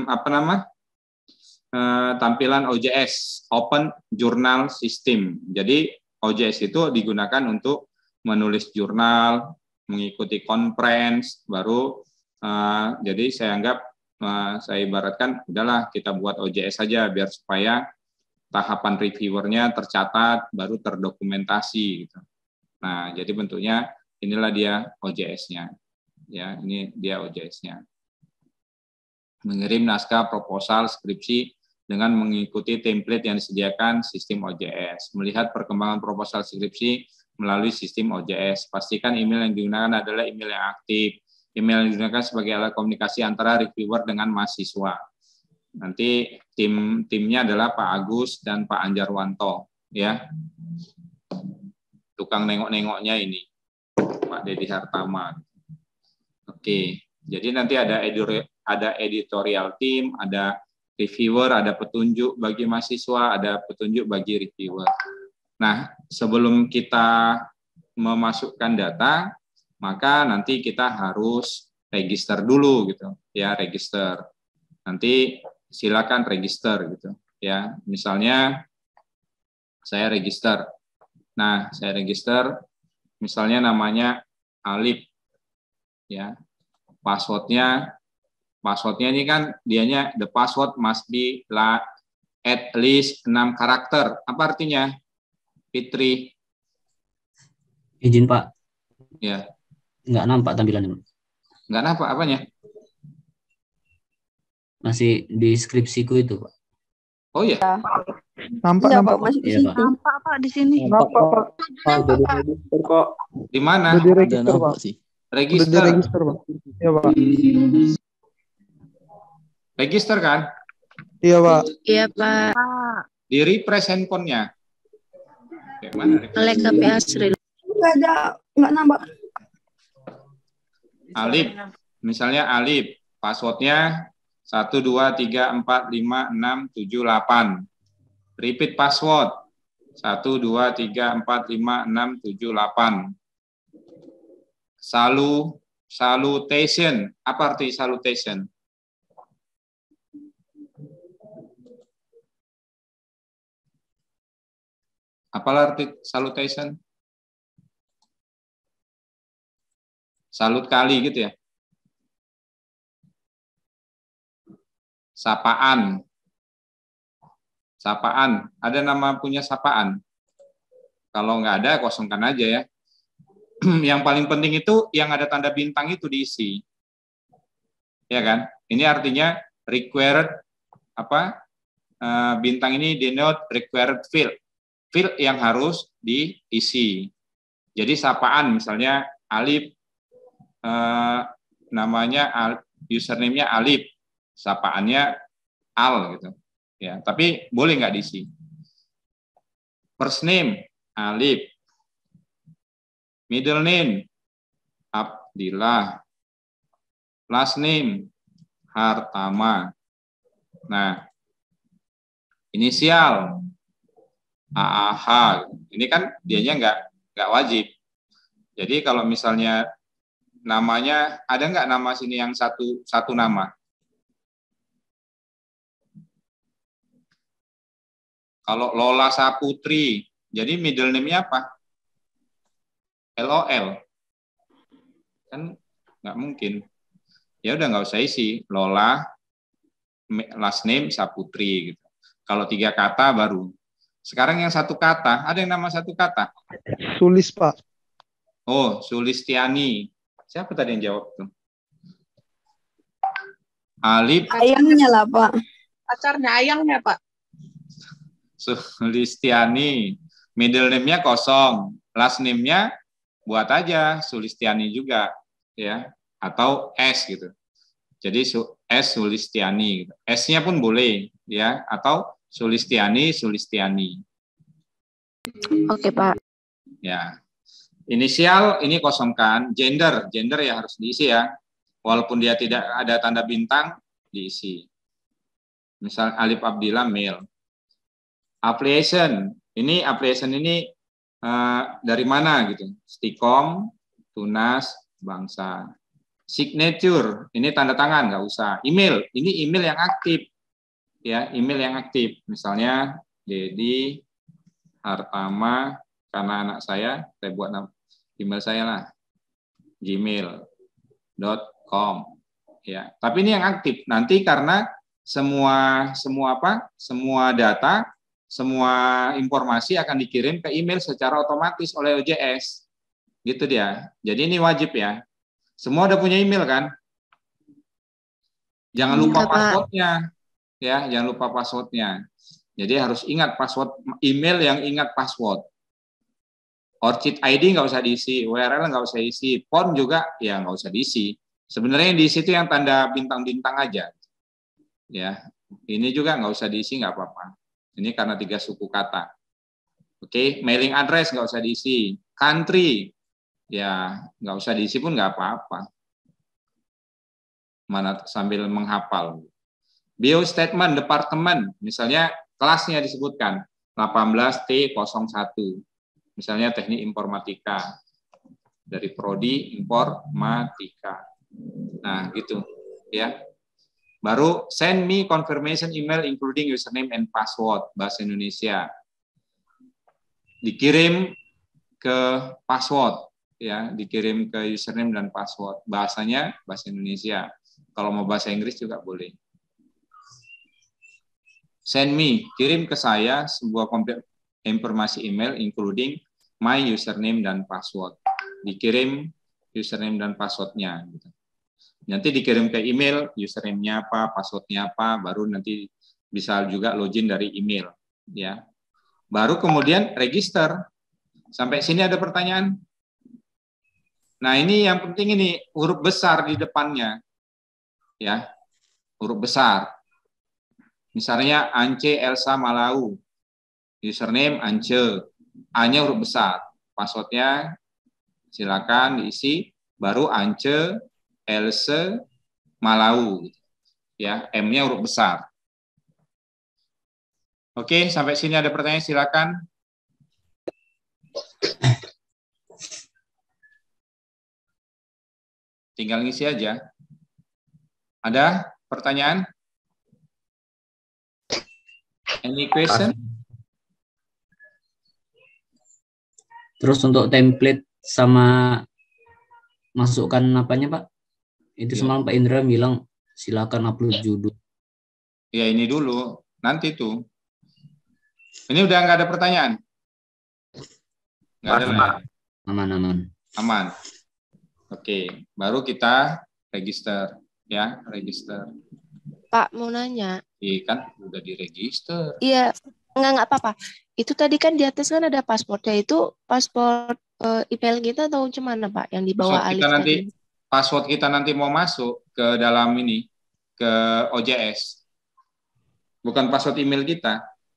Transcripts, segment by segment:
apa nama tampilan OJS, Open Journal System. Jadi OJS itu digunakan untuk menulis jurnal, mengikuti conference, baru jadi saya anggap saya ibaratkan udahlah kita buat OJS saja biar supaya tahapan reviewernya tercatat, baru terdokumentasi gitu. Nah, jadi bentuknya inilah dia OJS-nya. Ya, ini dia OJS-nya. Mengirim naskah proposal skripsi dengan mengikuti template yang disediakan sistem OJS. Melihat perkembangan proposal skripsi melalui sistem OJS. Pastikan email yang digunakan adalah email yang aktif. Email yang digunakan sebagai alat komunikasi antara reviewer dengan mahasiswa. Nanti timnya adalah Pak Agus dan Pak Anjarwanto, ya. Tukang nengok-nengoknya ini, Pak Dedi Hartama. Oke, jadi nanti ada editorial team, ada reviewer, ada petunjuk bagi mahasiswa, ada petunjuk bagi reviewer. Nah, sebelum kita memasukkan data, maka nanti kita harus register dulu gitu, ya, register. Nanti silakan register gitu, ya. Misalnya saya register. Nah, saya register misalnya namanya Alif, ya. Passwordnya ini kan dianya the password must be at least 6 karakter. Apa artinya? Fitri. Izin Pak. Ya. Nggak nampak tampilannya. Nggak nampak apanya? Masih di skripsiku itu, Pak. Oh ya. Nampak, Iya, nampak. Pak, masih di Iya, sini. Pak. Nampak, Pak, di sini. Nampak, Pak. Nampak, Pak. Kok. Di mana? Udah diregister, Pak. sih. Udah Register. diregister, Pak. Iya, Pak. Register kan? Iya, Pak. Iya, Pak. Di refresh handphonenya. Kayak mana? Oleh KP Asri. Nggak ada, nggak nambah. Alif. Misalnya Alif. Passwordnya 1, 2, 3, 4, 5, 6, 7, 8. Repeat password. 1, 2, 3, 4, 5, 6, 7, 8. Salutation. Apa arti salutation? Apa arti salutation? Salut kali gitu ya. Sapaan. Sapaan. Ada nama punya sapaan? Kalau nggak ada, kosongkan aja ya. Yang paling penting itu yang ada tanda bintang itu diisi. Ya kan? Ini artinya required apa? Bintang ini denote required field. Field yang harus diisi. Jadi sapaan misalnya Alif, namanya username-nya Alif, sapaannya Al gitu. Ya, tapi boleh nggak diisi? First name Alif, middle name Abdillah, last name Hartama. Nah, inisial AAH. Ini kan dianya nggak wajib. Jadi kalau misalnya namanya, ada nggak nama sini yang satu nama? Kalau Lola Saputri, jadi middle name-nya apa? LOL. Kan nggak mungkin. Ya udah nggak usah isi. Lola, last name Saputri. Gitu. Kalau 3 kata baru. Sekarang yang 1 kata, ada yang nama 1 kata? Sulis, Pak. Oh, Sulistiani. Siapa tadi yang jawab tuh? Alif. Ayangnya lah, Pak. Pacarnya ayangnya, Pak. Sulistiani. Middle name-nya kosong. Last name-nya buat aja Sulistiani juga. Ya. Atau S gitu. Jadi S Sulistiani. Gitu. S-nya pun boleh. Ya. Atau Sulistiani. Oke, Pak. Ya. Inisial ini kosongkan. Gender ya harus diisi ya. Walaupun dia tidak ada tanda bintang, diisi. Misal Alif Abdillah male. Affiliation ini dari mana gitu? Stikom, Tunas, Bangsa. Signature, ini tanda tangan, nggak usah. Email, ini email yang aktif. Ya, email yang aktif. Misalnya, Dedi Hartama, karena anak saya buat email saya lah. gmail.com. Ya, tapi ini yang aktif. Nanti karena semua data, semua informasi akan dikirim ke email secara otomatis oleh OJS. Gitu dia. Jadi ini wajib ya. Semua udah punya email kan? Jangan lupa passwordnya, ya, jangan lupa passwordnya. Jadi harus ingat password email yang ingat password. Orchid ID nggak usah diisi, URL nggak usah diisi, font juga ya nggak usah diisi. Sebenarnya yang diisi itu yang tanda bintang-bintang aja. Ya, ini juga nggak usah diisi, nggak apa-apa. Ini karena 3 suku kata. Oke, mailing address nggak usah diisi, country. Ya, nggak usah diisi pun nggak apa-apa. Mana sambil menghafal. Bio statement, departemen, misalnya kelasnya disebutkan 18T01. Misalnya teknik informatika. Dari prodi informatika. Nah, gitu. Ya. Baru send me confirmation email including username and password, bahasa Indonesia. Dikirim ke password. Ya, dikirim ke username dan password. Bahasanya bahasa Indonesia. Kalau mau bahasa Inggris juga boleh. Send me, kirim ke saya sebuah informasi email including my username dan password. Dikirim username dan passwordnya. Nanti dikirim ke email, username-nya apa, password-nya apa, baru nanti bisa juga login dari email. Ya. Baru kemudian register. Sampai sini ada pertanyaan? Nah, ini yang penting ini, huruf besar di depannya. Ya, huruf besar. Misalnya Ance Elsa Malau. Username Ance. A-nya huruf besar. Passwordnya silakan diisi. Baru Ance Elsa Malau. Ya, M-nya huruf besar. Oke, sampai sini ada pertanyaan, silakan. Tinggal ngisi aja. Ada pertanyaan? Any question? Terus untuk template sama masukkan apanya Pak? Itu Ya. semalam Pak Indra bilang silakan upload judul. Ya ini dulu, nanti tuh. Ini udah nggak ada pertanyaan? Nggak ada lah. Aman. Aman. Oke, baru kita register. Ya, register. Pak, mau nanya. Iya kan, udah diregister. Iya, enggak apa-apa. Itu tadi kan di atas kan ada pasportnya. Itu paspor email kita atau gimana Pak? Yang di bawah Password Alif kita nanti, tadi. password kita nanti mau masuk ke dalam ini, ke OJS. Bukan password email kita.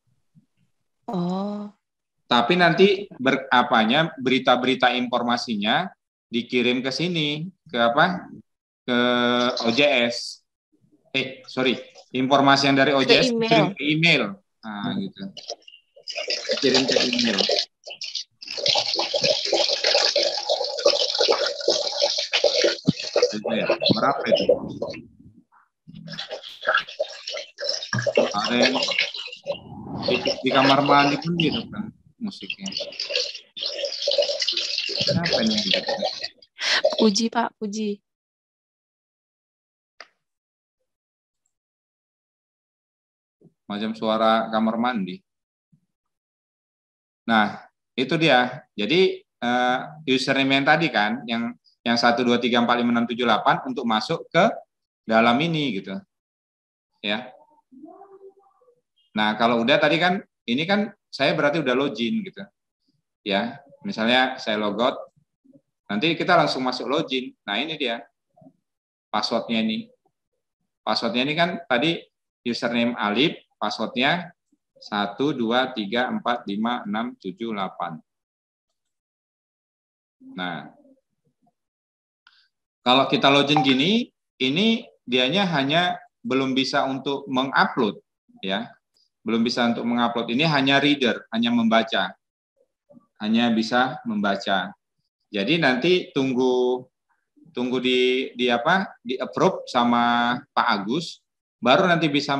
Oh. Tapi nanti berita-berita informasinya dikirim ke sini, ke apa? Ke OJS. Informasi yang dari OJS dikirim ke email. Nah, gitu. Dikirim ke email. Berapa itu? Ada yang di kamar mandi pun gitu kan musiknya. Kenapa ini? Puji Pak, puji. Macam suara kamar mandi. Nah, itu dia. Jadi username yang tadi kan, yang 1234567 untuk masuk ke dalam ini gitu. Ya. Nah, kalau udah tadi kan ini kan saya berarti udah login gitu. Ya, misalnya saya logout, nanti kita langsung masuk login. Nah, ini dia. Passwordnya ini. Passwordnya ini kan tadi username Alif, passwordnya 1, 2, 3, 4, 5, 6, 7, 8. Nah, kalau kita login gini, ini dianya hanya belum bisa untuk mengupload, ya, belum bisa untuk mengupload. Ini hanya reader, hanya membaca, hanya bisa membaca. Jadi nanti tunggu tunggu di approve sama Pak Agus, baru nanti bisa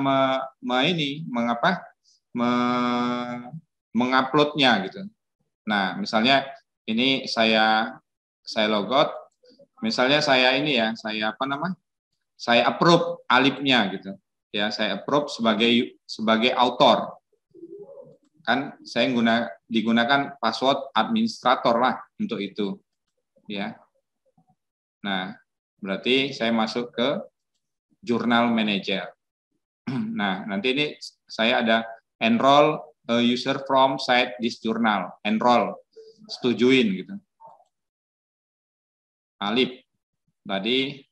menguploadnya gitu. Nah, misalnya ini saya logout, misalnya saya saya approve Alipnya gitu. Ya, saya approve sebagai author. Kan saya digunakan password administrator lah untuk itu. Ya. Nah, berarti saya masuk ke Journal Manager. Nah, nanti ini saya ada enroll a user from site this journal. Enroll, setujuin gitu. Alip tadi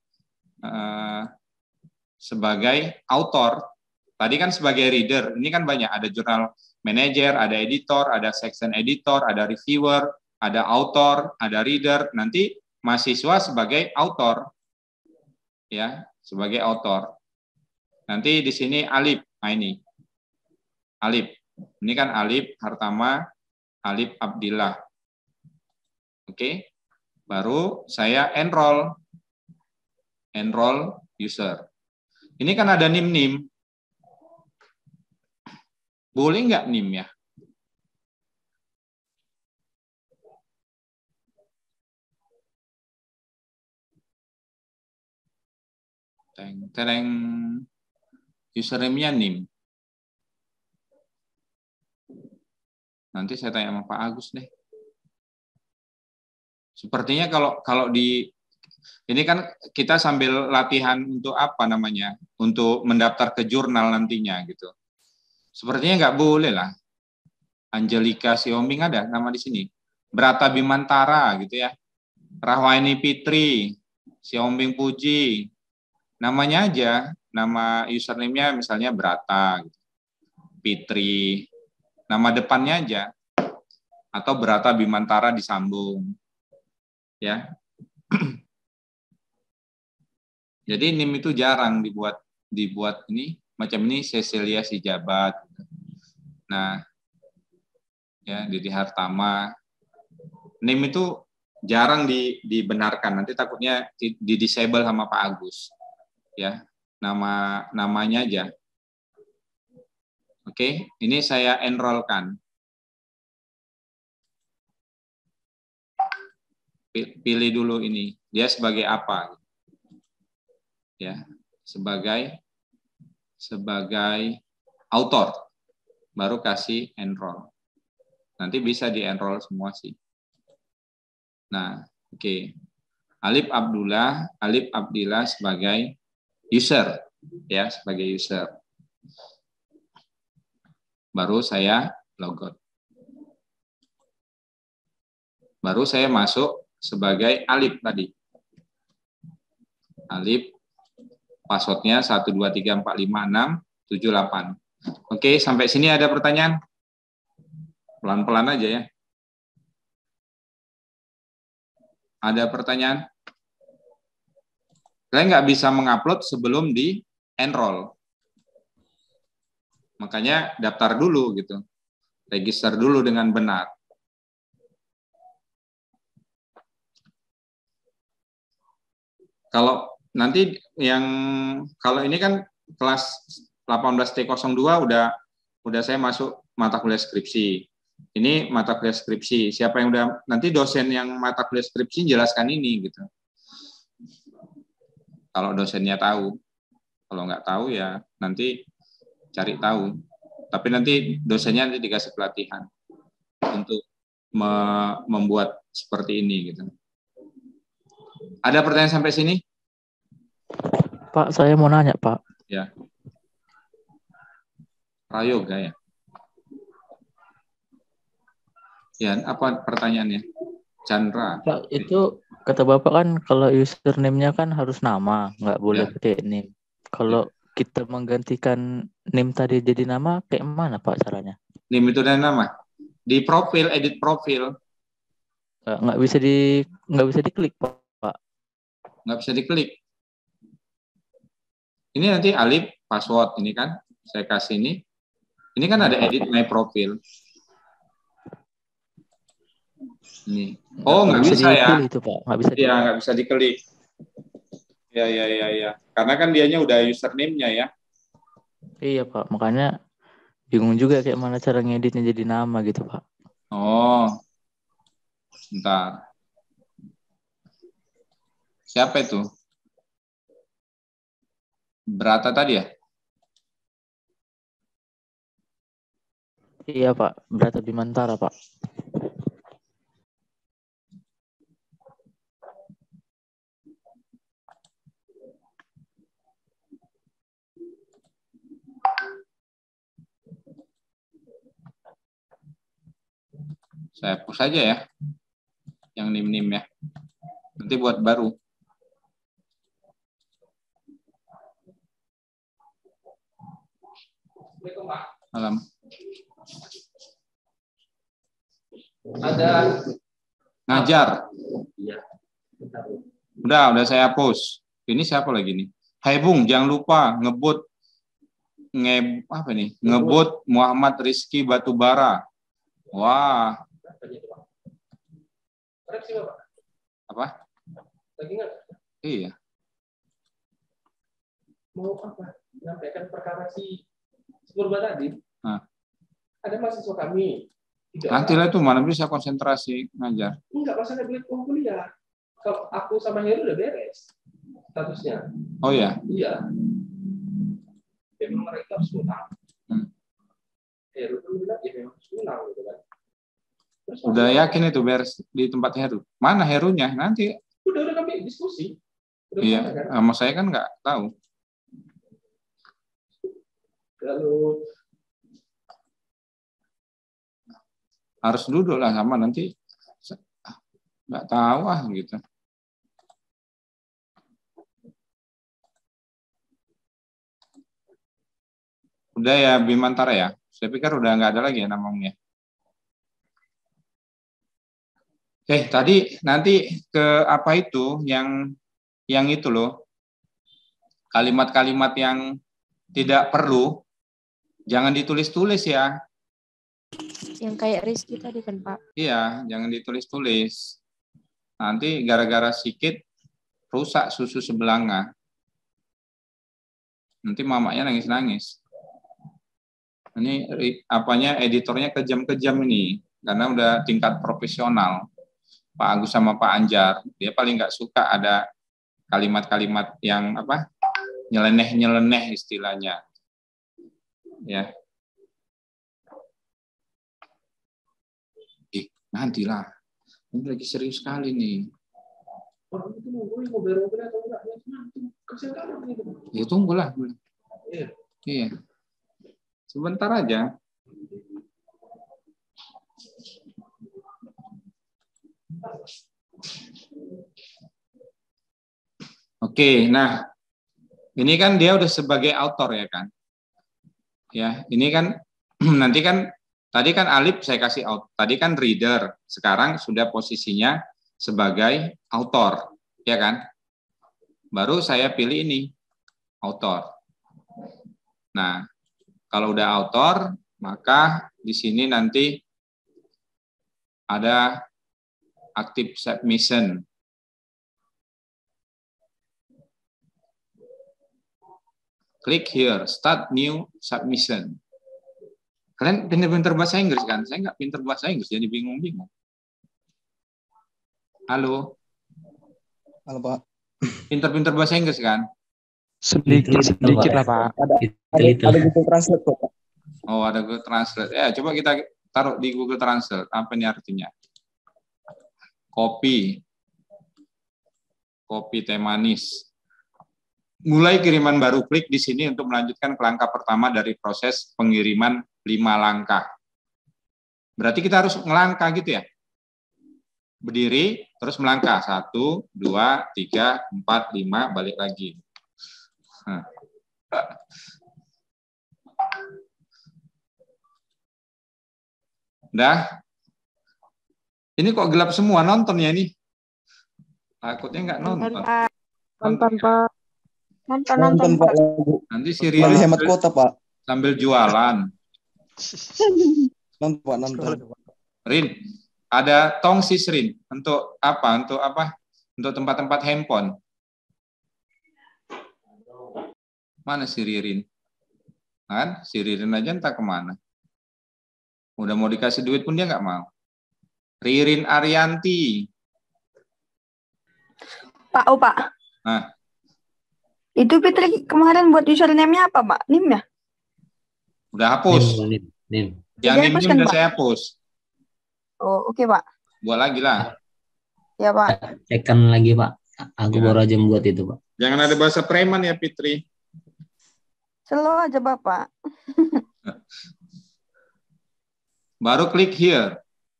sebagai author. Tadi kan sebagai reader. Ini kan banyak. Ada Journal Manager, ada editor, ada section editor, ada reviewer, ada author, ada reader. Nanti mahasiswa sebagai author, ya, sebagai author. Nanti di sini Alip, nah ini Alip, ini kan Alip Hartama, Alip Abdillah. Oke, baru saya enroll user. Ini kan ada NIM. Boleh nggak NIM ya? Tereng username-nya NIM. Nanti saya tanya sama Pak Agus deh. Sepertinya kalau ini kan kita sambil latihan untuk untuk mendaftar ke jurnal nantinya gitu. Sepertinya nggak boleh lah. Angelika Siombing ada nama di sini. Brata Bimantara gitu ya. Rahwaini Fitri, Siombing Puji. Namanya aja, nama username-nya misalnya Brata, Fitri, nama depannya aja, atau Brata Bimantara disambung, ya. Jadi NIM itu jarang dibuat ini macam ini Cecilia Sijabat. Nah, ya Didi Hartama, NIM itu jarang dibenarkan. Nanti takutnya di disable sama Pak Agus. Ya, namanya aja. Oke, ini saya enrollkan. Pilih dulu ini, dia sebagai apa? Ya, sebagai author. Baru kasih enroll. Nanti bisa di-enroll semua sih. Nah, oke. Alip Abdillah sebagai user, ya, sebagai user. Baru saya logout. Baru saya masuk sebagai Alip tadi. Alip, passwordnya 123456778. Oke, sampai sini ada pertanyaan? Pelan-pelan aja ya. Ada pertanyaan? Saya nggak bisa mengupload sebelum di-enroll. Makanya daftar dulu gitu. Register dulu dengan benar. Kalau nanti kalau ini kan kelas 18T02 udah saya masuk mata kuliah skripsi. Ini mata kuliah skripsi. Siapa yang nanti dosen yang mata kuliah skripsi jelaskan ini gitu. Kalau dosennya tahu, kalau nggak tahu ya nanti cari tahu. Tapi nanti dosennya nanti dikasih pelatihan untuk membuat seperti ini gitu. Ada pertanyaan sampai sini? Pak, saya mau nanya, Pak. Ya. Prayoga ya. Ya, apa pertanyaannya? Chandra. Pak, itu kata Bapak kan kalau username-nya kan harus nama, nggak boleh Ya. pakai NIM. Kalau kita menggantikan NIM tadi jadi nama, kayak mana Pak caranya? NIM itu dan nama. Di profil, edit profil. Nggak bisa diklik Pak. Nggak bisa diklik. Ini nanti Alip password ini kan, saya kasih ini. Ini kan ada edit my profile. Ini. Oh, nggak bisa ya? Itu, Pak. Nggak bisa ya, nggak bisa diklik. Ya. Karena kan dianya udah username-nya ya. Iya Pak, makanya bingung juga kayak mana cara ngeditnya jadi nama gitu Pak. Oh, bentar. Siapa itu? Berata tadi ya? Iya Pak, Brata Bimantara Pak. Saya hapus aja ya. Yang nim-nim ya. Nanti buat baru. Malam. Ada ngajar. Udah saya hapus. Ini siapa lagi nih? Hai Bung, jangan lupa ngebut ngebut Muhammad Rizky Batubara. Wah. Apa? Iya. Mau apa? Menyampaikan perkara si Purba tadi. Ada mahasiswa kami. Nanti lah itu mana bisa konsentrasi ngajar. Enggak, masalah duit uang kuliah. Kalau aku sama Heru udah beres statusnya. Oh ya? Iya. Memang mereka harus pulang. Heru tuh bilang ya memang harus pulang gitu kan. Terus udah yakin itu beres di tempat Heru. Mana Herunya? Nanti. Udah kami diskusi. Iya, sama saya kan nggak tahu. Kalau harus duduk lah sama nanti nggak tahu gitu. Udah ya Bimantara ya. Saya pikir udah nggak ada lagi ya namanya. Oke, tadi nanti ke apa itu yang itu loh. Kalimat-kalimat yang tidak perlu jangan ditulis-tulis ya. Yang kayak Rizky tadi kan Pak. Iya, jangan ditulis-tulis. Nanti gara-gara sikit rusak susu sebelanga. Nanti mamanya nangis-nangis. Ini apanya editornya kejam-kejam ini karena udah tingkat profesional. Pak Agus sama Pak Anjar, dia paling nggak suka ada kalimat-kalimat yang apa? Nyeleneh-nyeleneh istilahnya. Ya. Nantilah. Ini lagi serius sekali nih. orang itu mau bermobil atau enggak? Kasihan kali gitu. Ya tunggulah. Iya. Sebentar aja. Oke, nah ini kan dia udah sebagai autor ya kan? Ya, ini kan nanti kan tadi kan Alip saya kasih tadi kan reader, sekarang sudah posisinya sebagai autor, ya kan? Baru saya pilih ini autor. Nah, kalau udah autor, maka di sini nanti ada active submission. Klik here, start new submission. Kalian pinter-pinter bahasa Inggris kan? Saya nggak pinter bahasa Inggris, jadi bingung-bingung. Halo? Halo, Pak. Pinter-pinter bahasa Inggris kan? Sedikit lah, Pak. Ada Google Translate kok, Pak. Oh, ada Google Translate. Ya, coba kita taruh di Google Translate. Apa ini artinya? Copy teh manis. Mulai kiriman baru, klik di sini untuk melanjutkan ke langkah pertama dari proses pengiriman 5 langkah. Berarti kita harus ngelangkah gitu ya? Berdiri, terus melangkah. 1, 2, 3, 4, 5, balik lagi. Udah? Ini kok gelap semua nontonnya ini? Takutnya nggak nonton. Nonton, Pak. Nonton, Pak. Nanti si Riri hemat kota, Pak. sambil jualan. Nonton, Pak, nonton. Rin, ada tongsis Rin. Untuk apa? Untuk tempat-tempat handphone. Mana si Ririn? Kan? Si Ririn aja entah kemana. Udah mau dikasih duit pun dia nggak mau. Ririn Arianti. Pak, oh Pak. Nah. Itu Fitri kemarin buat username-nya apa, Pak? NIM ya? Udah hapus. NIM. Yang NIM kan, udah Pak? saya hapus. Oh, oke, Pak. Buat lagi lah. Ya, Pak. Cekkan lagi, Pak. Aku baru aja membuat itu, Pak. Jangan ada bahasa preman ya, Fitri. Slow aja, Bapak. Baru klik here.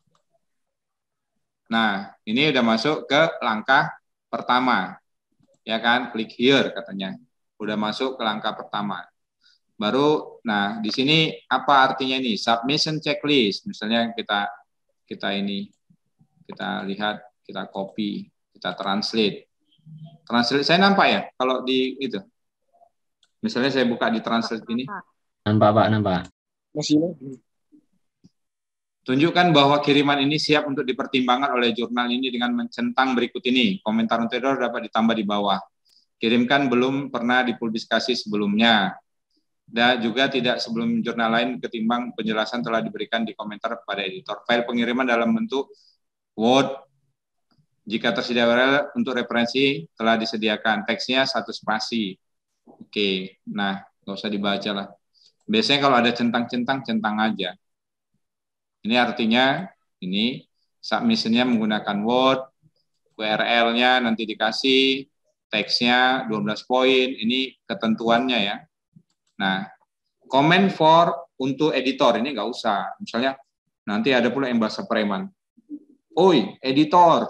Nah, ini udah masuk ke langkah pertama. Ya kan, klik here katanya. Udah masuk ke langkah pertama. Baru, nah di sini apa artinya ini? Submission checklist. Misalnya kita lihat, kita copy, kita translate. Translate saya nampak ya kalau di itu. Misalnya saya buka di translate ini. Nampak, Pak, nampak. Masih. Tunjukkan bahwa kiriman ini siap untuk dipertimbangkan oleh jurnal ini dengan mencentang berikut ini. Komentar anterior dapat ditambah di bawah. Kirimkan belum pernah dipublikasi sebelumnya. Dan juga tidak sebelum jurnal lain ketimbang penjelasan telah diberikan di komentar pada editor. File pengiriman dalam bentuk Word. Jika tersedia URL untuk referensi telah disediakan. Teksnya 1 spasi. Oke, nah nggak usah dibaca lah. Biasanya kalau ada centang-centang, centang aja. Ini artinya, ini submission-nya menggunakan Word, URL-nya nanti dikasih, teksnya 12 poin, ini ketentuannya ya. Nah, comment for untuk editor, ini nggak usah. Misalnya, nanti ada pula yang bahasa preman. Oi, editor,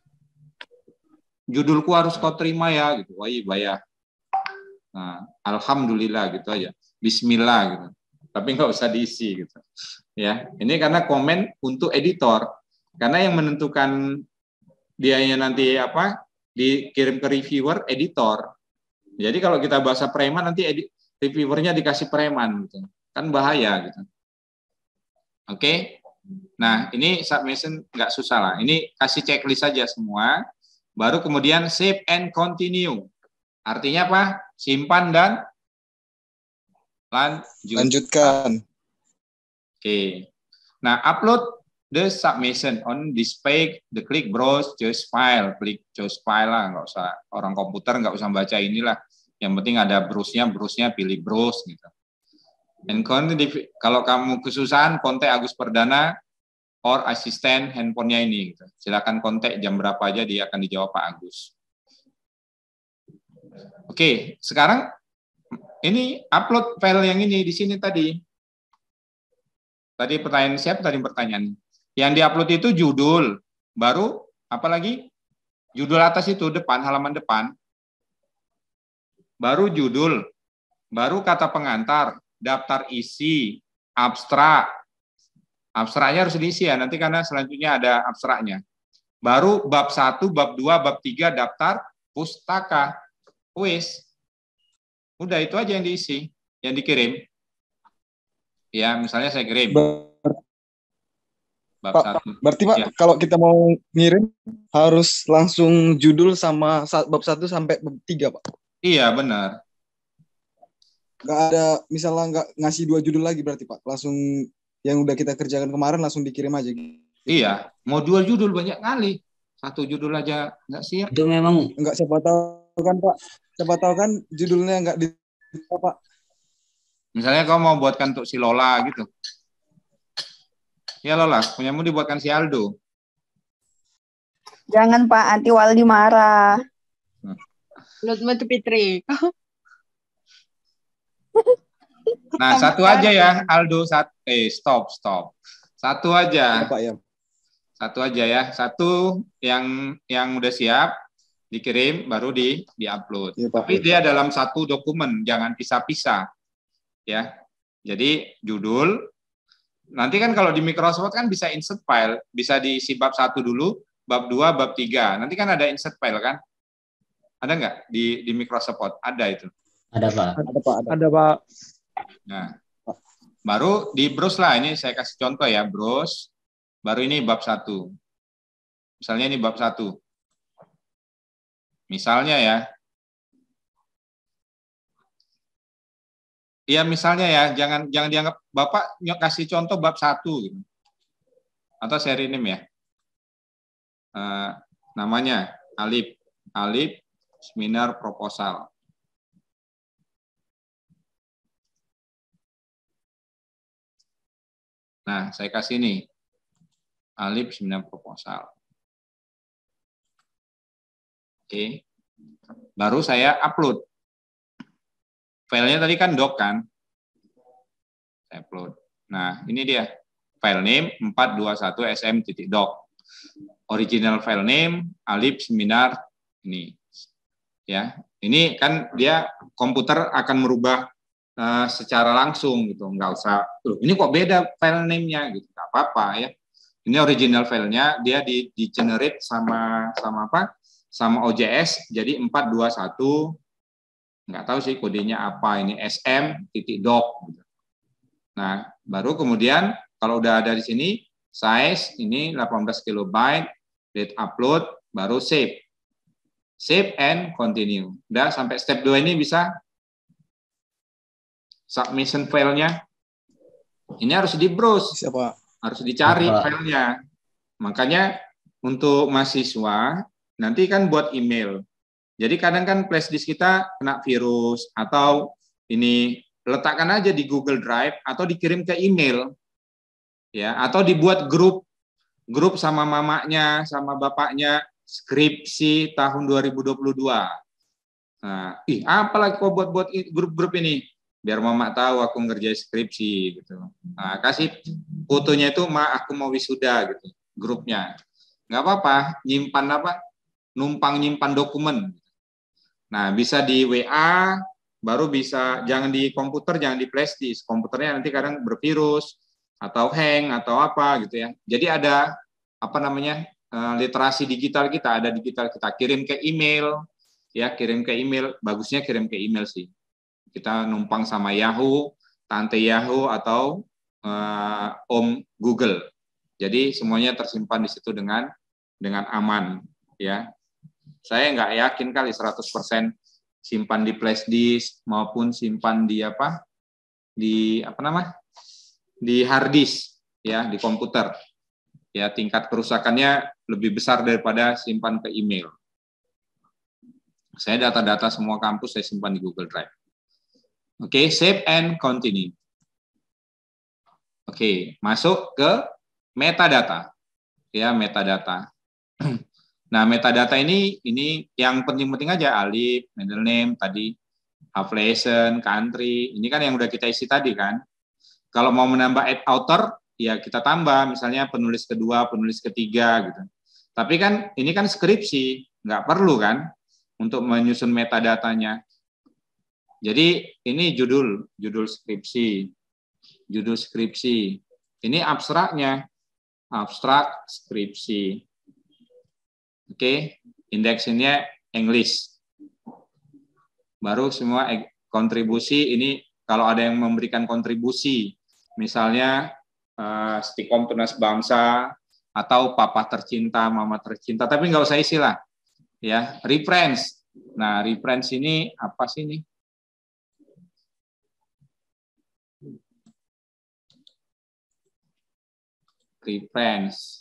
judulku harus kau terima ya, gitu. Wah, bayar. Nah, alhamdulillah gitu aja. Bismillah gitu. Tapi nggak usah diisi gitu. Ya, ini karena komen untuk editor. Karena yang menentukan dianya nanti apa dikirim ke reviewer editor. Jadi kalau kita bahasa preman nanti reviewernya dikasih preman gitu. Kan bahaya gitu. Oke. Nah, ini submission nggak susah lah. Ini kasih checklist saja semua. Baru kemudian save and continue. Artinya apa? Simpan dan lanjutkan. Oke. Nah, upload the submission on this page, the click browse choose file, klik choose file lah, nggak usah orang komputer nggak usah baca inilah. Yang penting ada browse-nya pilih browse gitu. And kalau kamu kesusahan kontak Agus Perdana or asisten handphonenya ini gitu. Silakan kontak jam berapa aja dia akan dijawab Pak Agus. Oke, sekarang ini upload file yang ini di sini tadi. Tadi pertanyaan siapa tadi pertanyaan? Yang diupload itu judul, baru apa lagi? Judul atas itu depan, halaman depan. Baru judul, baru kata pengantar, daftar isi, abstrak. Abstraknya harus diisi ya, nanti karena selanjutnya ada abstraknya. Baru bab 1, bab 2, bab 3 daftar pustaka. Wis. Udah itu aja yang diisi, yang dikirim. Ya, misalnya saya kirim. Bab Pak, 1. berarti Pak, ya. Kalau kita mau ngirim harus langsung judul sama bab 1 sampai bab 3, Pak. Iya, benar. Nggak ada, misalnya nggak ngasih 2 judul lagi berarti Pak. Langsung yang udah kita kerjakan kemarin langsung dikirim aja. Gitu. Iya, mau 2 judul banyak kali. 1 judul aja nggak siap. Itu memang Nggak, siapa tahu kan Pak. Siapa tahu kan judulnya nggak di Pak. Misalnya kau mau buatkan untuk si Lola gitu. Ya Lola, punyamu dibuatkan si Aldo. Jangan Pak, nanti Waldi marah. Menurutmu itu Fitri. Nah, satu aja ya, Aldo. Stop. Satu aja. Ya, Pak, ya. Satu aja ya. Satu yang udah siap dikirim baru di-upload. Ya, Pak. Tapi dia dalam satu dokumen, jangan pisah-pisah. Ya. Jadi judul nanti kan kalau di Microsoft kan bisa insert file, bisa diisi bab 1 dulu, bab 2, bab 3. Nanti kan ada insert file kan? Ada nggak di Microsoft? Ada itu. ada, Pak. Ada Pak. Nah, baru di browse lah. Ini saya kasih contoh ya, browse. Baru ini bab 1. Misalnya ini bab 1. Misalnya ya. Ya misalnya ya, jangan dianggap Bapak kasih contoh bab 1 gitu. Atau seri NIM ya. Namanya Alif seminar proposal. Nah, saya kasih nih Alif seminar proposal. Oke. Baru saya upload. Filenya tadi kan doc kan? Saya upload. Nah, ini dia. File name 421sm.doc. Original file name Alif seminar ini. Ya. Ini kan dia komputer akan merubah secara langsung gitu. Enggak usah. Ini kok beda file name-nya gitu. Enggak apa-apa ya. Ini original filenya, dia di generate sama apa? Sama OJS jadi 421. Nggak tahu sih kodenya apa, ini sm.doc. Nah, baru kemudian kalau udah ada di sini, size ini 18 KB, date upload, baru save. Save and continue. Udah sampai step 2 ini bisa submission filenya. Ini harus di-browse. Siapa? Harus dicari filenya. Makanya untuk mahasiswa, nanti kan buat email. Jadi kadang kan flash disk kita kena virus atau ini letakkan aja di Google Drive atau dikirim ke email, ya, atau dibuat grup sama mamanya, sama bapaknya skripsi tahun 2022. Nah, apalagi kok buat grup-grup ini biar mama tahu aku ngerjain skripsi gitu. Nah, kasih fotonya itu aku mau wisuda gitu, grupnya. Nggak apa-apa, numpang nyimpan dokumen. Nah, bisa di WA, baru bisa, jangan di komputer, jangan di flash disk. Komputernya nanti kadang bervirus, atau hang, atau apa gitu ya. Jadi ada, literasi digital kita, ada digital kita. Kirim ke email, ya, kirim ke email, bagusnya kirim ke email sih. Kita numpang sama Yahoo, Tante Yahoo, atau Om Google. Jadi semuanya tersimpan di situ dengan aman, ya. Saya nggak yakin kali 100% simpan di flash disk maupun simpan di di hard disk, ya, di komputer. Ya, tingkat kerusakannya lebih besar daripada simpan ke email. Saya data-data semua kampus saya simpan di Google Drive. Oke, save and continue. Oke, masuk ke metadata. Ya, metadata. Nah, metadata ini yang penting-penting aja, alif, middle name, tadi, affiliation, country, ini kan yang udah kita isi tadi kan. Kalau mau menambah add author, ya kita tambah, misalnya penulis kedua, penulis ketiga, gitu. Tapi kan, ini kan skripsi, nggak perlu kan, untuk menyusun metadatanya. Jadi, ini judul skripsi. Ini abstraknya, abstrak skripsi. Oke, indexnya English. Baru semua kontribusi ini kalau ada yang memberikan kontribusi, misalnya Stikom Tunas Bangsa atau Papa tercinta, Mama tercinta, tapi nggak usah isi lah, ya. Reference. Nah, reference ini apa sih ini? Reference.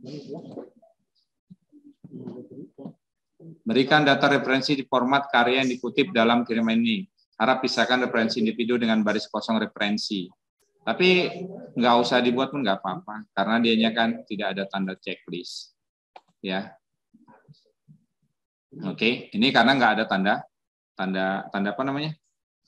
Berikan data referensi di format karya yang dikutip dalam kiriman ini. Harap pisahkan referensi individu dengan baris kosong referensi. Tapi nggak usah dibuat pun nggak apa-apa, karena dianya kan tidak ada tanda checklist. Ya. Oke, ini karena nggak ada tanda apa namanya?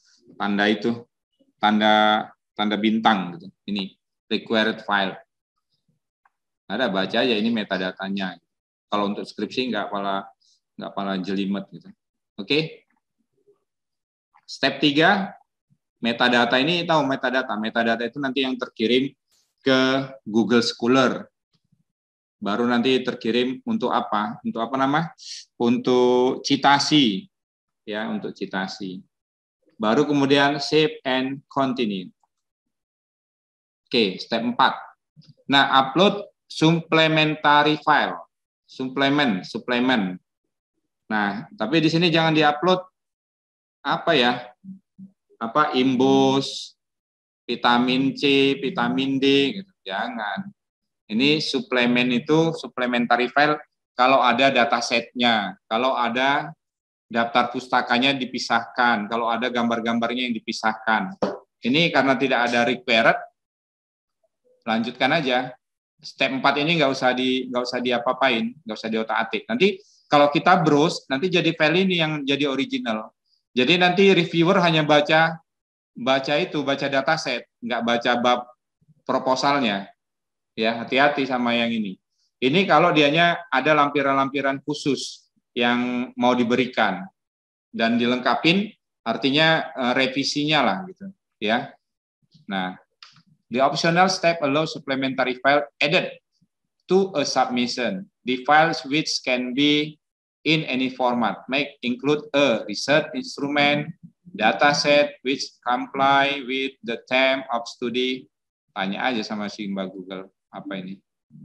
Tanda bintang gitu. Ini required file. Ada, baca aja ini metadatanya. Kalau untuk skripsi nggak pala jelimet gitu. Oke. Step 3, metadata ini tahu metadata. Metadata itu nanti yang terkirim ke Google Scholar. Baru nanti terkirim untuk apa? Untuk apa nama? Untuk citasi. Ya, untuk citasi. Baru kemudian save and continue. Oke, step 4. Nah, upload supplementary file. Suplemen. Nah, tapi di sini jangan diupload apa ya? imbus, vitamin C, vitamin D, gitu. Jangan. Ini suplemen itu supplementary file kalau ada datasetnya, kalau ada daftar pustakanya dipisahkan, kalau ada gambar-gambarnya yang dipisahkan. Ini karena tidak ada required, lanjutkan aja. Step 4 ini nggak usah diapa-apain, nggak usah diotak-atik. Nanti kalau kita browse, nanti jadi file ini yang jadi original. Jadi nanti reviewer hanya baca dataset, nggak baca bab proposalnya. Ya, hati-hati sama yang ini. Ini kalau dianya ada lampiran-lampiran khusus yang mau diberikan dan dilengkapin, artinya revisinya lah gitu, ya. Nah, the optional step allows supplementary file added to a submission. The files which can be in any format may include a research instrument, dataset which comply with the theme of study. Tanya aja sama si Mbak Google, apa ini?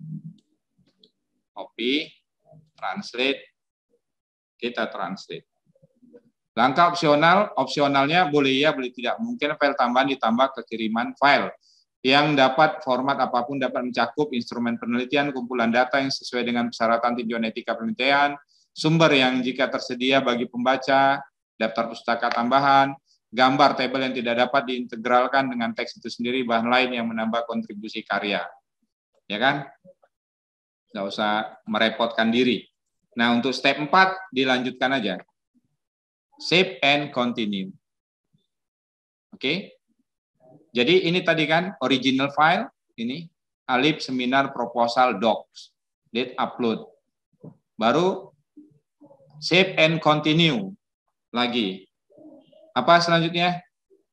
Copy, translate, kita translate. Langkah opsionalnya boleh ya, boleh tidak. Mungkin file tambahan ditambah kekiriman file yang dapat format apapun dapat mencakup instrumen penelitian, kumpulan data yang sesuai dengan persyaratan tinjauan etika penelitian, sumber yang jika tersedia bagi pembaca, daftar pustaka tambahan, gambar tabel yang tidak dapat diintegralkan dengan teks itu sendiri, bahan lain yang menambah kontribusi karya. Ya kan? Nggak usah merepotkan diri. Nah, untuk step 4 dilanjutkan aja. Save and continue. Oke. Jadi ini tadi kan original file, ini Alif Seminar Proposal Docs, date upload. Baru save and continue lagi. Apa selanjutnya?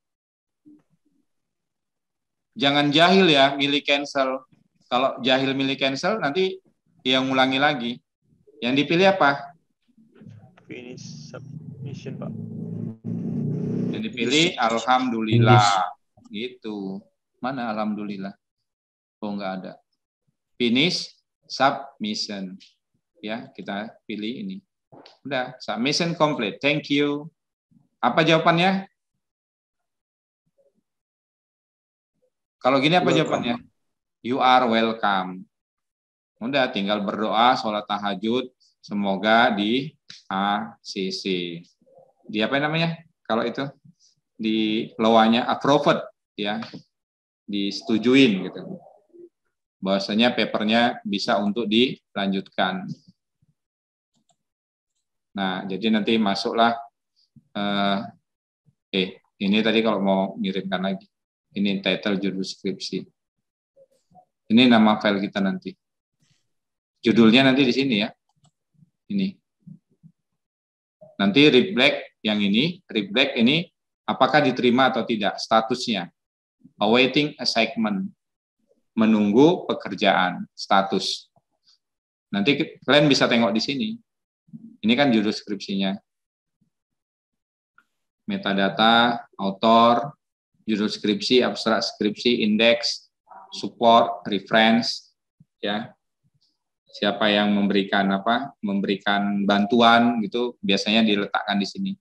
Jangan jahil ya, milih cancel. Kalau jahil milih cancel, nanti yang ngulangi lagi. Yang dipilih apa? Finish submission, Pak. Yang dipilih alhamdulillah. Gitu. Mana alhamdulillah? Oh, enggak ada. Finish submission. Ya, kita pilih ini. Udah, submission complete. Thank you. Apa jawabannya? Kalau gini apa jawabannya? You are welcome. Udah, tinggal berdoa, sholat tahajud, semoga di ACC. Di apa namanya? Kalau itu di loanya approved, ya, disetujuin gitu. Bahwasanya papernya bisa untuk dilanjutkan. Nah, jadi nanti masuklah. Ini tadi kalau mau ngirimkan lagi. Ini title judul skripsi. Ini nama file kita nanti. Judulnya nanti di sini ya. Ini. Nanti reflect yang ini, reflect ini apakah diterima atau tidak statusnya. Awaiting assignment. Menunggu pekerjaan, status. Nanti kalian bisa tengok di sini. Ini kan judul skripsinya. Metadata, author, judul skripsi, abstrak skripsi, indeks, support, reference, ya. Siapa yang memberikan apa? Memberikan bantuan gitu, biasanya diletakkan di sini.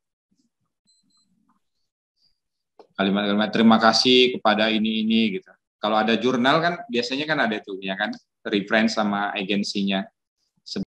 Kalimat-kalimat terima kasih kepada ini gitu. Kalau ada jurnal kan biasanya kan ada tuh ya kan, reference sama agensinya.